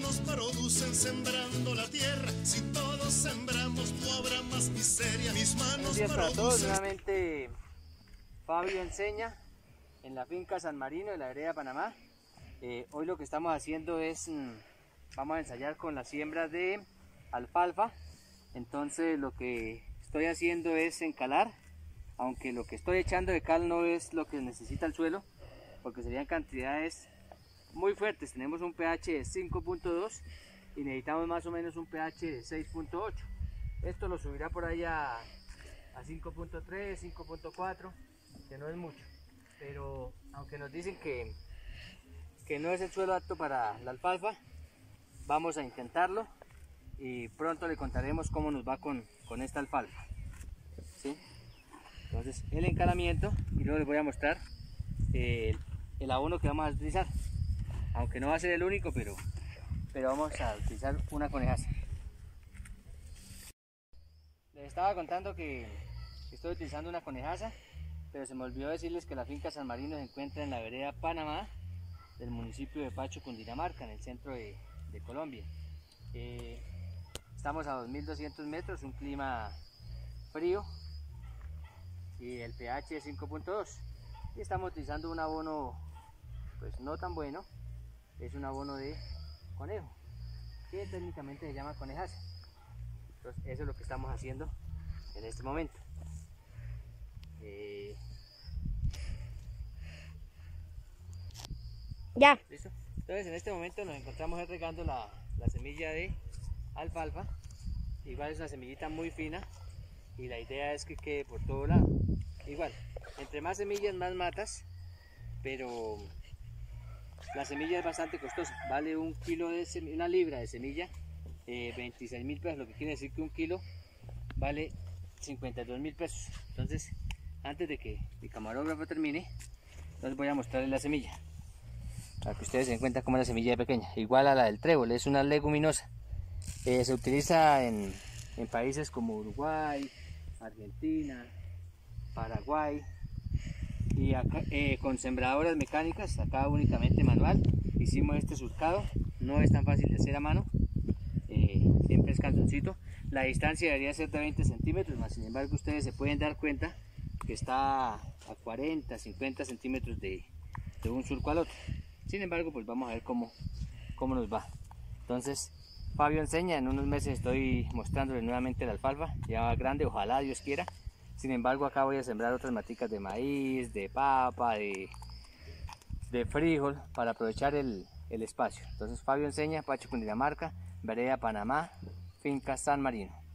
manos producen sembrando la tierra. Si todos sembramos no habrá más miseria. Mis manos Buenos días para todos, nuevamente Fabio enseña en la finca San Marino de la vereda Panamá. Hoy lo que estamos haciendo es, vamos a ensayar con la siembra de alfalfa. Entonces lo que estoy haciendo es encalar, aunque lo que estoy echando de cal no es lo que necesita el suelo, porque serían cantidades muy fuertes. Tenemos un pH de 5.2 y necesitamos más o menos un pH de 6.8. Esto lo subirá por ahí a 5.3, 5.4, que no es mucho, pero aunque nos dicen que no es el suelo apto para la alfalfa, vamos a intentarlo y pronto le contaremos cómo nos va con esta alfalfa, ¿sí? Entonces el encalamiento, y luego les voy a mostrar el abono que vamos a utilizar, aunque no va a ser el único, pero vamos a utilizar una conejaza. Les estaba contando que estoy utilizando una conejaza, pero se me olvidó decirles que la finca San Marino se encuentra en la vereda Panamá del municipio de Pacho, Cundinamarca, en el centro de Colombia. Estamos a 2200 metros, un clima frío y el pH es 5.2, y estamos utilizando un abono pues no tan bueno, es un abono de conejo, que técnicamente se llama conejaza. Entonces eso es lo que estamos haciendo en este momento. Ya. ¿Listo? Entonces en este momento nos encontramos regando la semilla de alfalfa. Igual es una semillita muy fina y la idea es que quede por todo lado. Igual, entre más semillas más matas, pero la semilla es bastante costosa. Vale un kilo de una libra de semilla 26.000 pesos, lo que quiere decir que un kilo vale 52.000 pesos. Entonces, antes de que mi camarógrafo termine, les voy a mostrarles la semilla, para que ustedes se den cuenta cómo la semilla es pequeña, igual a la del trébol, es una leguminosa. Se utiliza en países como Uruguay, Argentina, Paraguay, y acá, con sembradoras mecánicas, acá únicamente manual. Hicimos este surcado, no es tan fácil de hacer a mano, siempre es calzoncito. La distancia debería ser de 20 centímetros, más sin embargo ustedes se pueden dar cuenta que está a 40, 50 centímetros de un surco al otro. Sin embargo, pues vamos a ver cómo nos va. Entonces, Fabio enseña, en unos meses estoy mostrándole nuevamente la alfalfa, ya va grande, ojalá Dios quiera. Sin embargo, acá voy a sembrar otras maticas de maíz, de papa, de frijol, para aprovechar el espacio. Entonces, Fabio enseña, Pacho, Cundinamarca, vereda Panamá, finca San Marino.